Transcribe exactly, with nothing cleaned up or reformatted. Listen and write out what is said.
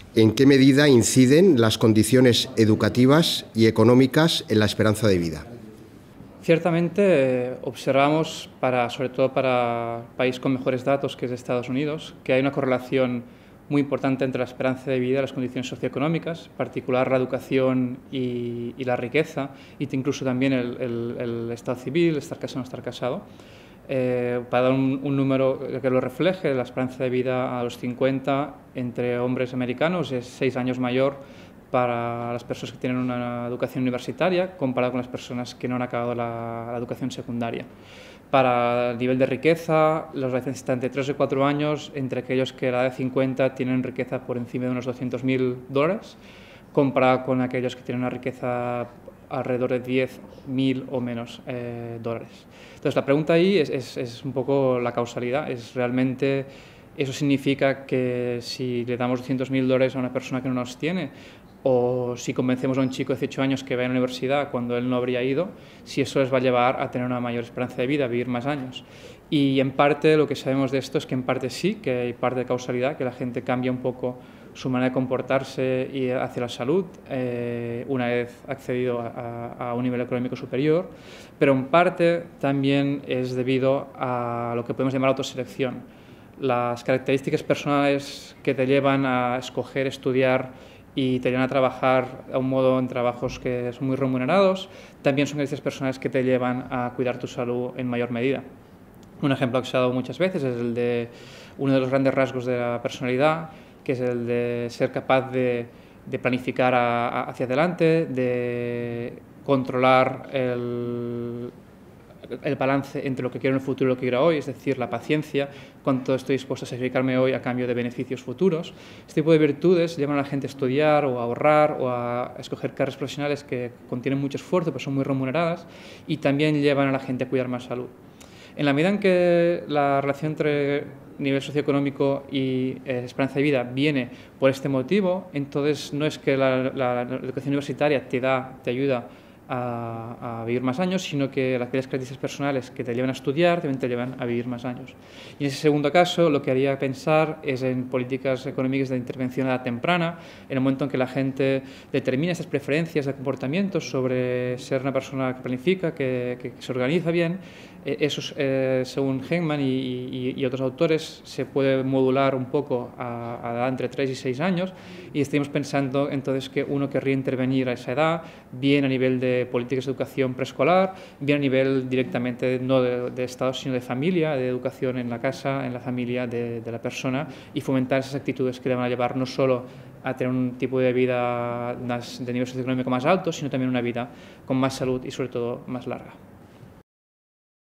¿En qué medida inciden las condiciones educativas y económicas en la esperanza de vida? Ciertamente eh, observamos, para, sobre todo para el país con mejores datos, que es Estados Unidos, que hay una correlación muy importante entre la esperanza de vida y las condiciones socioeconómicas, en particular la educación y, y la riqueza, y incluso también el, el, el estado civil, estar casado o no estar casado. Eh, para dar un, un número que lo refleje, la esperanza de vida a los cincuenta entre hombres americanos es seis años mayor para las personas que tienen una educación universitaria comparado con las personas que no han acabado la, la educación secundaria. Para el nivel de riqueza, la relación está entre tres y cuatro años entre aquellos que a la edad de cincuenta tienen riqueza por encima de unos doscientos mil dólares, comparado con aquellos que tienen una riqueza alrededor de diez mil o menos eh, dólares. Entonces, la pregunta ahí es, es, es un poco la causalidad, es realmente... ¿Eso significa que si le damos doscientos mil dólares a una persona que no nos tiene, o si convencemos a un chico de dieciocho años que vaya a la universidad cuando él no habría ido, si eso les va a llevar a tener una mayor esperanza de vida, a vivir más años? Y en parte lo que sabemos de esto es que en parte sí, que hay parte de causalidad, que la gente cambia un poco su manera de comportarse y hacia la salud eh, una vez accedido a, a, a un nivel económico superior, pero en parte también es debido a lo que podemos llamar autoselección. Las características personales que te llevan a escoger estudiar y te llevan a trabajar a un modo en trabajos que son muy remunerados, también son características personales que te llevan a cuidar tu salud en mayor medida. Un ejemplo que se ha dado muchas veces es el de uno de los grandes rasgos de la personalidad, que es el de ser capaz de, de planificar a, a, hacia adelante, de controlar el... el balance entre lo que quiero en el futuro y lo que quiero hoy, es decir, la paciencia, cuánto estoy dispuesto a sacrificarme hoy a cambio de beneficios futuros. Este tipo de virtudes llevan a la gente a estudiar o a ahorrar o a escoger carreras profesionales que contienen mucho esfuerzo pero son muy remuneradas, y también llevan a la gente a cuidar más salud. En la medida en que la relación entre nivel socioeconómico y eh, esperanza de vida viene por este motivo, entonces no es que la, la, la educación universitaria te da, te ayuda A, a vivir más años, sino que las características personales que te llevan a estudiar también te llevan a vivir más años. Y en ese segundo caso, lo que haría pensar es en políticas económicas de intervención a edad temprana, en el momento en que la gente determina estas preferencias de comportamiento sobre ser una persona que planifica, que, que, que se organiza bien. Eh, eso, eh, según Henman y, y, y otros autores, se puede modular un poco a, a edad entre tres y seis años, y estamos pensando entonces que uno querría intervenir a esa edad, bien a nivel de políticas de educación preescolar, bien a nivel directamente no de, de Estado, sino de familia, de educación en la casa, en la familia de, de la persona, y fomentar esas actitudes que le van a llevar no solo a tener un tipo de vida de nivel socioeconómico más alto, sino también una vida con más salud y sobre todo más larga.